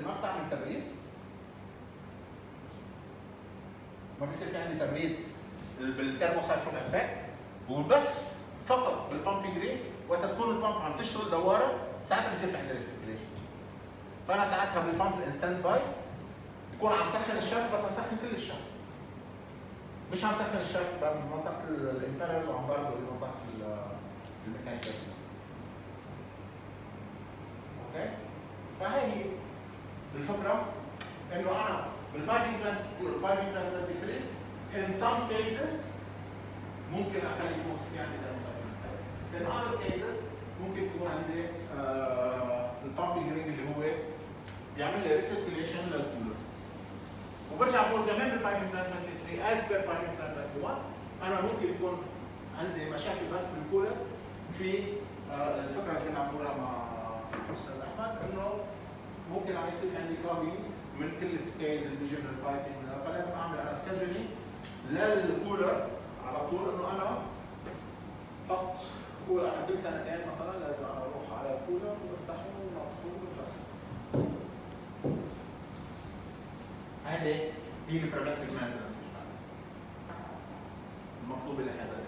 ما بتعمل تبريد، ما بيصير في عندي تبريد بالثيرموسايكلون افكت، وبس فقط بالبامبينج رينج وقت تكون البامب عم تشتغل دواره ساعتها بصير في عندي ريسيركيليشن. فانا ساعتها بالبامب الانستنت باي تكون عم سخن الشافت، بس عم سخن كل الشافت، مش عم سخن الشافت بمنطقه الامبيررز وعم برضه بمنطقه الميكانيكال. اوكي؟ فهي هي الفكره، انه انا بالبايبنج بلان 23 in some cases ممكن اخلي يكون في عندي thermocycling. in other cases ممكن يكون عندي البامبينج رينج اللي هو بيعمل لي ريسيركيليشن للكولر. وبرجع بقول كمان بالبايبنج بلان 23 as per بايبنج بلان 21 انا ممكن يكون عندي مشاكل بس بالكولر. في الفكره اللي كنا عم نقولها مع الاستاذ احمد انه ممكن عم يصير في عندي كلوجينج من كل السكيلز اللي بيجي من البايبنج، فلازم اعمل انا سكجولينج للكولر على طول، انه انا احط كولر انا كل سنتين مثلا لازم اروح على الكولر وافتحه ونطفيه وبجرب. هذه هي البريفنتيف مينتنس المطلوب اللي احنا